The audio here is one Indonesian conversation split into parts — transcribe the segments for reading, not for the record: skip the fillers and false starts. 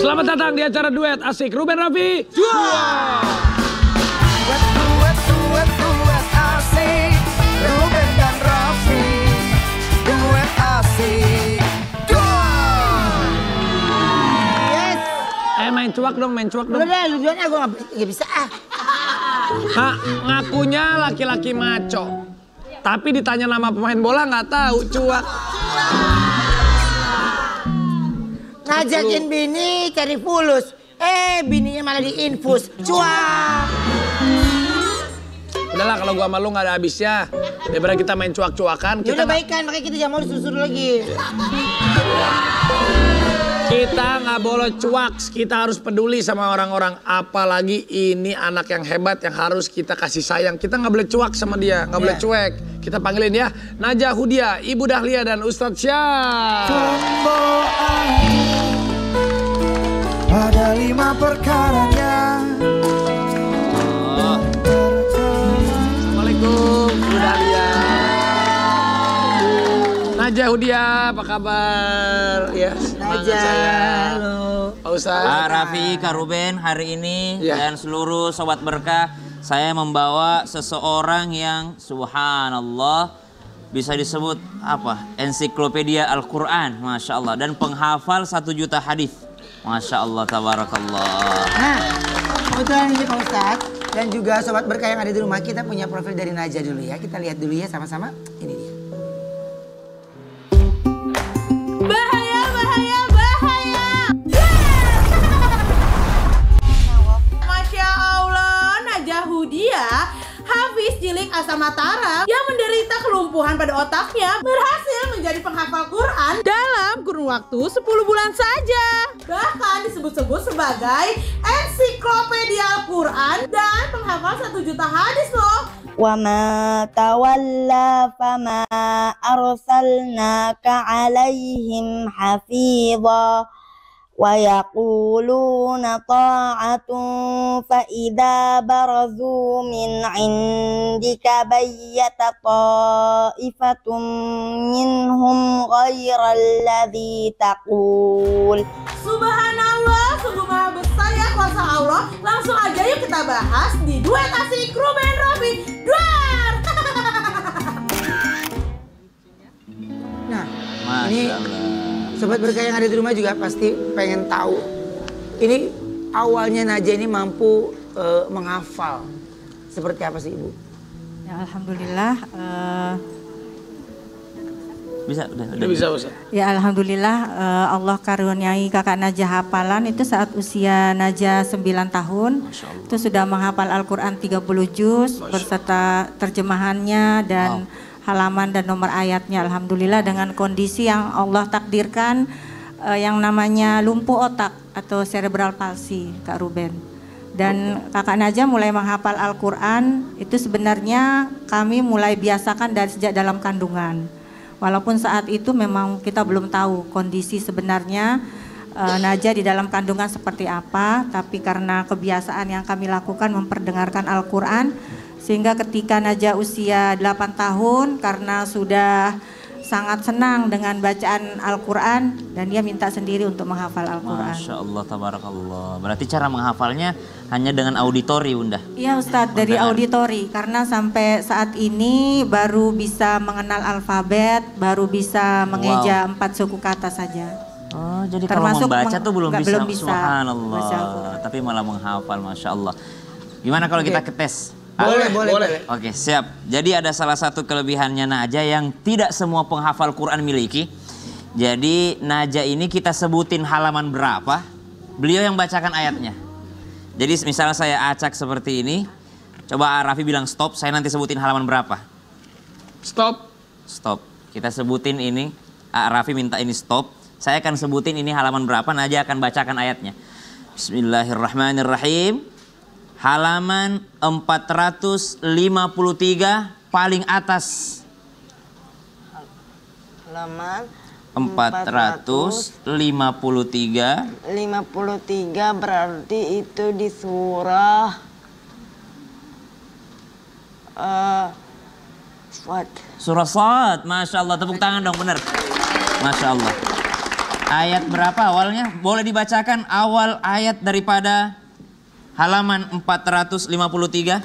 Selamat datang di acara duet asik Ruben Raffi. Duet asik Ruben dan Raffi. Duet asik. Yes. Main cuak dong, main cuak dong. Udah deh, lucuannya gue gak bisa Ngakunya laki-laki maco. Tapi ditanya nama pemain bola nggak tahu, cuak. Ngajakin bini cari fulus. Bininya malah diinfus. Cuak. Udahlah, kalau gua sama lu nggak ada habisnya. Daripada kita main cuak-cuakan. Ya udah baikan, makanya kita jangan mau disuruh lagi. Kita nggak boleh cuak, kita harus peduli sama orang-orang. Apalagi ini anak yang hebat yang harus kita kasih sayang. Kita nggak boleh cuak sama dia, nggak boleh cuek. Kita panggilin ya, Najah Hudia, Ibu Dahlia dan Ustadz Syah. Ada 5 perkaranya. Assalamualaikum, Ibu Dahlia. Najah Hudia, apa kabar? Ya, Najah, halo. Pak Ustadz. Pak Raffi, Kak Ruben, hari ini dan seluruh Sobat Berkah, saya membawa seseorang yang subhanallah bisa disebut apa? Ensiklopedia Al-Quran, Masya Allah. Dan penghafal 1 juta hadis. Masya Allah, tabarakallah. Nah, kebetulan ini Pak Ustadz dan juga Sobat Berkah yang ada di rumah, kita punya profil dari Najah dulu ya. Kita lihat dulu ya sama-sama. Ini dia. Bahaya, bahaya, bahaya. Masya Allah, Najah Hudia, Hafiz cilik asal Mataram yang menderita kelumpuhan pada otaknya berhasil menjadi penghafal Quran dalam kurun waktu 10 bulan saja. Bahkan disebut-sebut sebagai ensiklopedia Al-Quran dan penghafal 1 juta hadis loh. وما تولى فما أرسلناك عليهم حفيظا ويقولون طاعة فإذا برزوا من عندك بيت طائفة منهم غير الذي تقول. Subhanallah, sungguh maha besar ya kuasa Allah. Langsung aja yuk kita bahas di duet asik Ruben Raffi. Duar. Nah, Masya ini Allah. Sobat Berkah yang ada di rumah juga pasti pengen tahu. Ini awalnya Najah ini mampu menghafal. Seperti apa sih Ibu? Ya, alhamdulillah. Bisa, udah. Bisa, Ustaz. Ya alhamdulillah Allah karuniai kakak Najah hafalan itu saat usia Najah 9 tahun. Itu sudah menghafal Al-Quran 30 juz beserta terjemahannya dan halaman dan nomor ayatnya. Alhamdulillah dengan kondisi yang Allah takdirkan yang namanya lumpuh otak atau cerebral palsy, Kak Ruben. Dan kakak Najah mulai menghafal Al-Quran itu sebenarnya kami mulai biasakan dari sejak dalam kandungan. Walaupun saat itu memang kita belum tahu kondisi sebenarnya Najah di dalam kandungan seperti apa, tapi karena kebiasaan yang kami lakukan memperdengarkan Al-Quran, sehingga ketika Najah usia 8 tahun karena sudah sangat senang dengan bacaan Al-Quran dan dia minta sendiri untuk menghafal Al-Quran. Masya Allah, tabarakallah. Berarti cara menghafalnya hanya dengan auditori, Bunda? Iya Ustadz, dari auditori. Karena sampai saat ini baru bisa mengenal alfabet, baru bisa mengeja 4 suku kata saja. Oh, jadi Termasuk kalau membaca tuh belum bisa. Subhanallah. Masya Tapi malah menghafal, Masya Allah. Gimana kalau kita tes? Boleh. Oke, siap. Jadi ada salah satu kelebihannya Najah yang tidak semua penghafal Quran miliki. Jadi Najah ini kita sebutin halaman berapa, beliau yang bacakan ayatnya. Jadi misalnya saya acak seperti ini, coba Raffi bilang stop, saya nanti sebutin halaman berapa. Stop. Stop. Kita sebutin ini, Raffi minta ini stop. Saya akan sebutin ini halaman berapa, Najah akan bacakan ayatnya. Bismillahirrahmanirrahim. Halaman 453 paling atas. Halaman 453. 53 berarti itu di surah Shad. Surah Shad, Masya Allah, tepuk tangan dong, bener. Masya Allah. Ayat berapa awalnya? Boleh dibacakan awal ayat daripada halaman 453.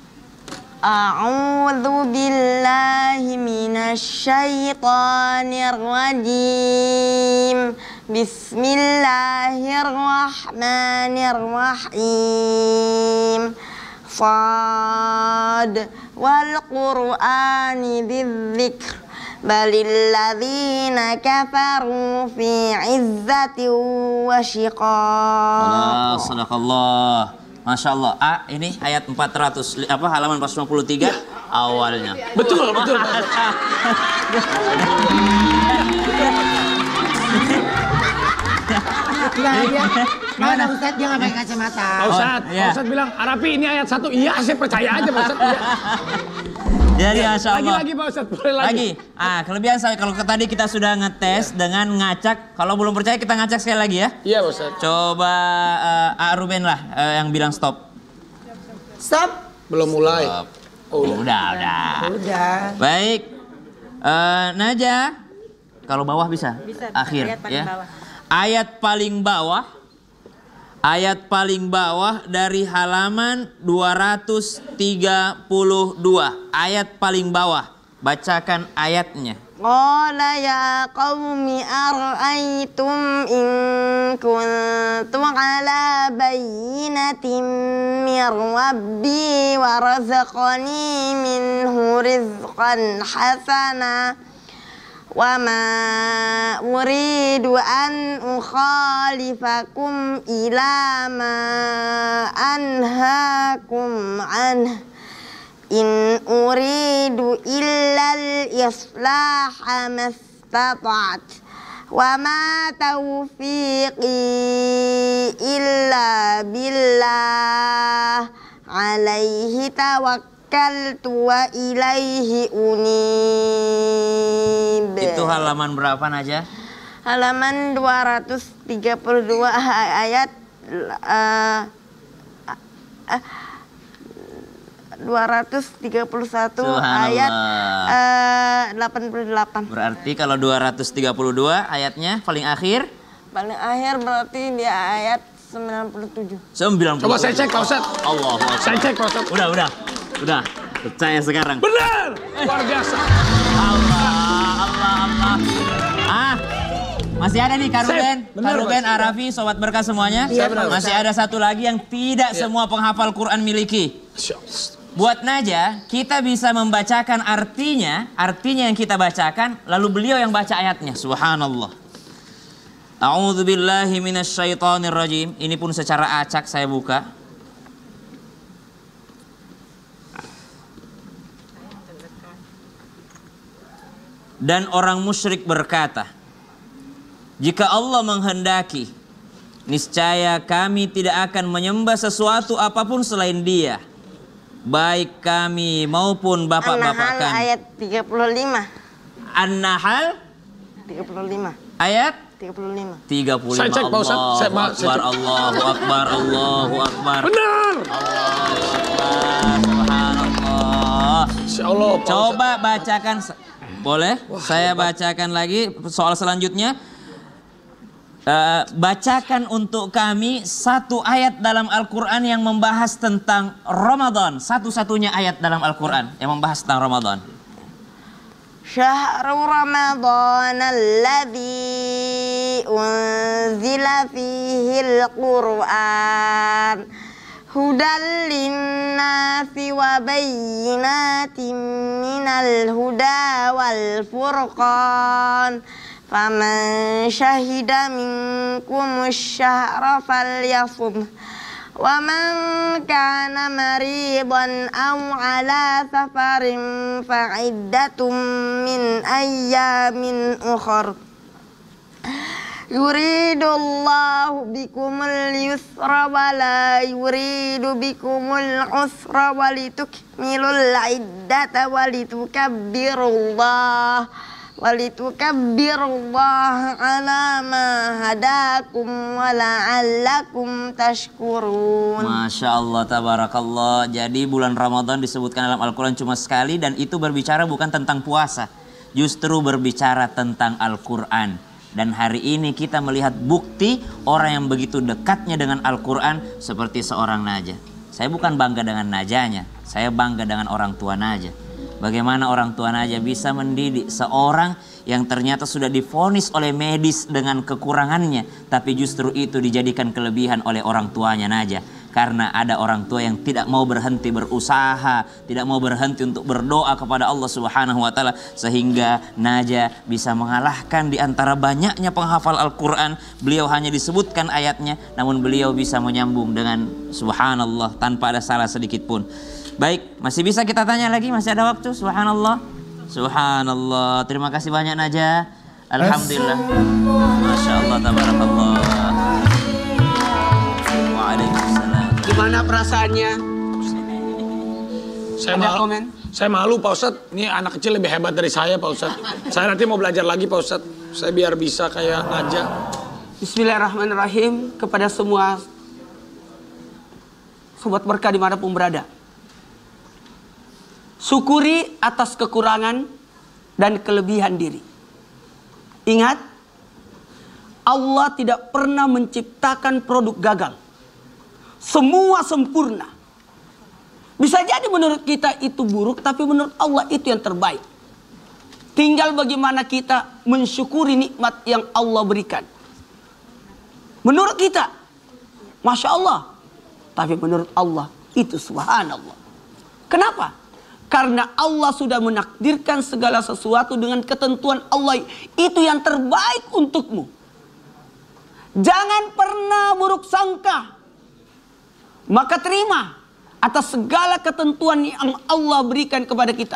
A'udzu billahi minasyaitonir rajim. Bismillahirrahmanirrahim. Shad wal Qur'ani dzidzikr. Balil ladzina kafaru fi 'izzatin wa shiqaq. Sadaqallah. Masya Allah. Ini ayat 400 halaman 453 awalnya. Betul. Mana Ustadz dia nggak pakai kacamata. Pak Ustadz, iya. Pak Ustadz bilang Arafi ini ayat 1. Iya, saya percaya aja Pak Ustadz. Iya. Jadi Masya Allah. Lagi Pak Ustadz, boleh lagi. Kelebihan saya kalau tadi kita sudah ngetes dengan ngacak. Kalau belum percaya kita ngacak sekali lagi ya. Iya Pak Ustadz. Coba Ruben lah yang bilang stop. Stop. Belum mulai. Stop. Oh, Udah. Baik. Naja, kalau bawah bisa? Akhir ayat paling ya. bawah. Ayat paling bawah dari halaman 232. Ayat paling bawah. Bacakan ayatnya. Qala ya qaumi ara'aytum in kuntum ala bayyinatin min rabbi wa razaqani minhu rizqan hasana wa ma uridu an ukhalifakum ila ma anhaakum anhu in uridu illal islaha mastata'at wa ma taufiqi illa billah alaihi tawakkaltu wa ilaihi unib. Itu halaman berapa Naja? Halaman 232 ayat 231 ayat 88. Berarti kalau 232 ayatnya paling akhir? Paling akhir berarti dia ayat 97. 90. Coba saya cek Pak Ustadz. Allah. Saya cek Pak Ustadz. Udah. Percaya sekarang. Benar. Luar biasa. Allah. Masih ada nih Karuben, Benar, Arafi, Sobat Berkah semuanya. Iya, benar. Masih ada satu lagi yang tidak semua penghafal Quran miliki. Buat Naja, kita bisa membacakan artinya yang kita bacakan, lalu beliau yang baca ayatnya. Subhanallah. A'udzubillahi minasyaitonirrajim. Ini pun secara acak saya buka. Dan orang musyrik berkata, jika Allah menghendaki, niscaya kami tidak akan menyembah sesuatu apapun selain Dia, baik kami maupun bapak-bapak An-Nahl kami. ayat 35. An-Nahl 35. ayat 35. 35. Saya cek, Pak Ustadz. Allahu Akbar. Benar. Subhanallah. Insya Allah Pak Ustadz. Coba bacakan. Boleh? Saya bacakan lagi soal selanjutnya. Bacakan untuk kami satu ayat dalam Al-Quran yang membahas tentang Ramadan. Satu-satunya ayat dalam Al-Quran yang membahas tentang Ramadan. Syahrul Ramadan alladzi unzila fihil Qur'an hudal linnasi wa bayyinatin minal huda wal furqan faman syahida minkumus syahra falyasum wa man kana maridan aw ala safarin fa'iddatum min ayyamin ukhar yuridullahu bikumul yusra wa la yuridu bikumul usra wa litukmilul iddata wa litukabbirullaha ala ma hadakum wa la'allakum tashkurun. Masya Allah, tabarakallah. Jadi bulan Ramadan disebutkan dalam Al-Quran cuma sekali, dan itu berbicara bukan tentang puasa, justru berbicara tentang Al-Quran. Dan hari ini kita melihat bukti orang yang begitu dekatnya dengan Al-Quran seperti seorang Najah. Saya bukan bangga dengan Najahnya, saya bangga dengan orang tua Najah. Bagaimana orang tua Najah bisa mendidik seorang yang ternyata sudah divonis oleh medis dengan kekurangannya, tapi justru itu dijadikan kelebihan oleh orang tuanya Najah. Karena ada orang tua yang tidak mau berhenti berusaha, tidak mau berhenti untuk berdoa kepada Allah Subhanahu wa taala, sehingga Najah bisa mengalahkan di antara banyaknya penghafal Al-Qur'an. Beliau hanya disebutkan ayatnya, namun beliau bisa menyambung dengan subhanallah tanpa ada salah sedikit pun. Baik, masih bisa kita tanya lagi, masih ada waktu. Subhanallah. Subhanallah. Terima kasih banyak Najah. Alhamdulillah. Masya Allah, tabarakallah. Waalaikumsalam. Gimana perasaannya? Saya malu Pak Ustadz. Ini anak kecil lebih hebat dari saya Pak Ustadz. Saya nanti mau belajar lagi Pak Ustadz. Saya biar bisa kayak Najah. Bismillahirrahmanirrahim. Kepada semua sobat berkah dimanapun berada, syukuri atas kekurangan dan kelebihan diri. Ingat, Allah tidak pernah menciptakan produk gagal. Semua sempurna. Bisa jadi menurut kita itu buruk, tapi menurut Allah itu yang terbaik. Tinggal bagaimana kita mensyukuri nikmat yang Allah berikan. Menurut kita, Masya Allah. Tapi menurut Allah itu subhanallah. Kenapa? Karena Allah sudah menakdirkan segala sesuatu dengan ketentuan Allah. Itu yang terbaik untukmu. Jangan pernah buruk sangka. Maka terima atas segala ketentuan yang Allah berikan kepada kita.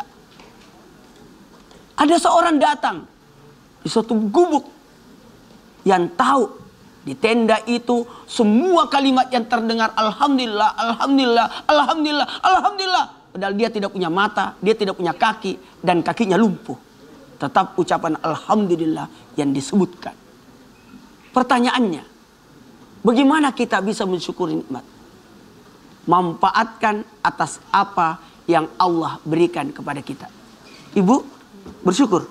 Ada seorang datang di suatu gubuk yang tahu di tenda itu semua kalimat yang terdengar alhamdulillah, alhamdulillah, alhamdulillah, alhamdulillah. Padahal dia tidak punya mata, dia tidak punya kaki, dan kakinya lumpuh. Tetap ucapan alhamdulillah yang disebutkan. Pertanyaannya, bagaimana kita bisa mensyukuri nikmat? Manfaatkan atas apa yang Allah berikan kepada kita. Ibu, bersyukur.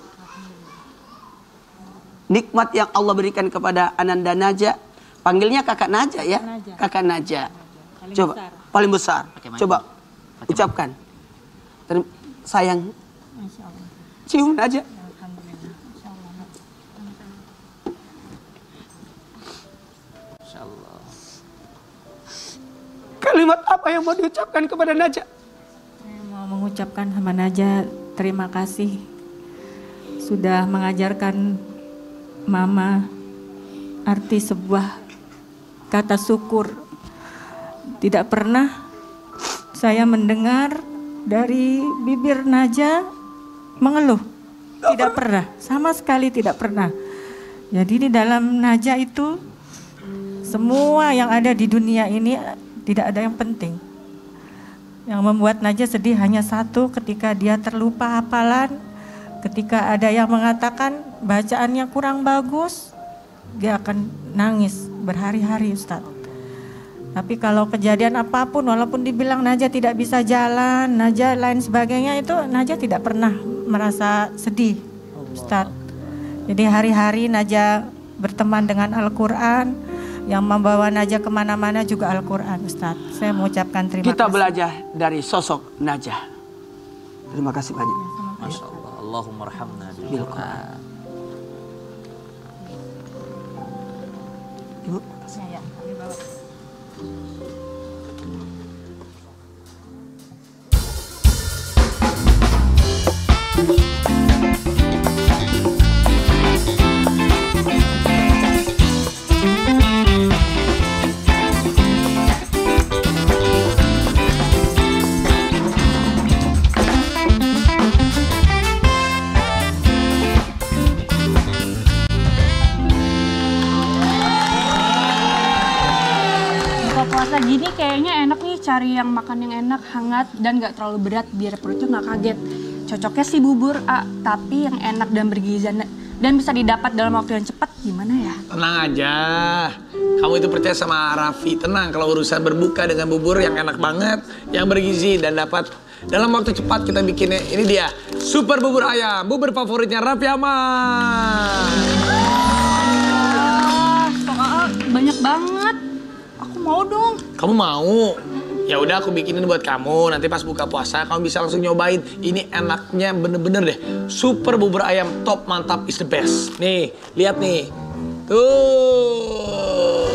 Nikmat yang Allah berikan kepada Ananda Najah. Panggilnya kakak Najah ya? Najah. Kakak Najah. Paling Coba, besar. paling besar. Coba, Pakai ucapkan. Sayang. Masya Allah. Cium Najah. Alhamdulillah. Masya Allah. Masya Allah. Kalimat apa yang mau diucapkan kepada Najah? Saya mau mengucapkan sama Najah terima kasih sudah mengajarkan Mama arti sebuah kata syukur. Tidak pernah saya mendengar dari bibir Najah mengeluh. Tidak pernah, sama sekali tidak pernah. Jadi di dalam Najah itu semua yang ada di dunia ini tidak ada yang penting. Yang membuat Najah sedih hanya satu, ketika dia terlupa hafalan, ketika ada yang mengatakan bacaannya kurang bagus, dia akan nangis berhari-hari Ustaz. Tapi kalau kejadian apapun, walaupun dibilang Najah tidak bisa jalan, Najah lain sebagainya, itu Najah tidak pernah merasa sedih Ustaz. Jadi hari-hari Najah berteman dengan Al-Quran. Yang membawa Najah kemana-mana juga Al-Quran Ustaz. Saya mengucapkan terima kasih. Kita belajar dari sosok Najah. Terima kasih banyak. Masya Allah. Allahumma rahamna bil Quran. Ibu. Puasa gini kayaknya enak nih cari yang makan yang enak, hangat, dan gak terlalu berat biar perutnya gak kaget. Cocoknya sih bubur A, tapi yang enak dan bergizi dan bisa didapat dalam waktu yang cepat gimana ya? Tenang aja, kamu itu percaya sama Raffi. Tenang, kalau urusan berbuka dengan bubur yang enak banget, yang bergizi dan dapat dalam waktu cepat kita bikinnya. Ini dia, super bubur ayam, bubur favoritnya Raffi Ahmad. banyak banget. Aku mau dong. Kamu mau? Ya udah aku bikinin buat kamu. Nanti pas buka puasa kamu bisa langsung nyobain. Ini enaknya bener-bener deh. Super bubur ayam top mantap is the best. Nih, lihat nih. Tuh.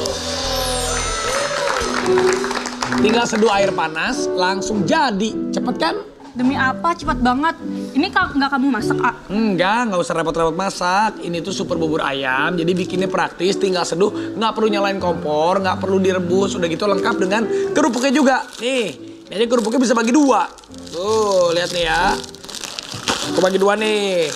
Tinggal seduh air panas, langsung jadi. Cepet kan? Demi apa? Cepat banget. Ini nggak kamu masak, A? Nggak usah repot-repot masak. Ini tuh super bubur ayam, jadi bikinnya praktis, tinggal seduh, nggak perlu nyalain kompor, nggak perlu direbus, udah gitu lengkap dengan kerupuknya juga. Nih, ini aja kerupuknya bisa bagi dua. Tuh, lihat nih ya. Aku bagi dua nih.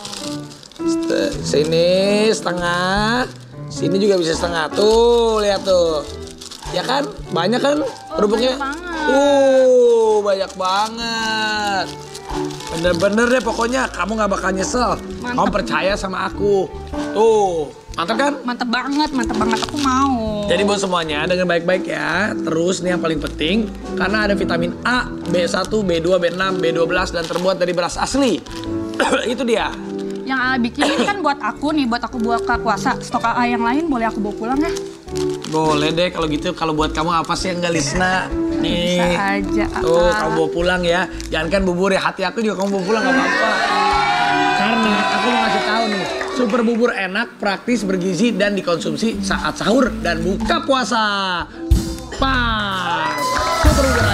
Sini setengah, sini juga bisa setengah. Tuh, lihat tuh. Ya kan? Banyak kan kerupuknya? Banyak banget. Bener-bener deh pokoknya kamu gak bakal nyesel. Mantep. Kamu percaya sama aku. Tuh, mantap kan? Mantep banget aku mau. Jadi buat semuanya dengan baik-baik ya. Terus nih yang paling penting, karena ada vitamin A, B1, B2, B6, B12 dan terbuat dari beras asli. Itu dia. Yang A bikinin kan buat aku nih, buat aku buka puasa. Stok A yang lain boleh aku bawa pulang ya? Boleh deh kalau gitu. Kalau buat kamu apa sih yang gak Lisna? Nih. Bisa aja. Tuh, kamu bawa pulang ya. Jangankan bubur ya, hati aku juga kamu bawa pulang gak apa-apa. Karena aku mau ngasih tahu nih, super bubur enak, praktis, bergizi dan dikonsumsi saat sahur dan buka puasa. Pas. Super bubur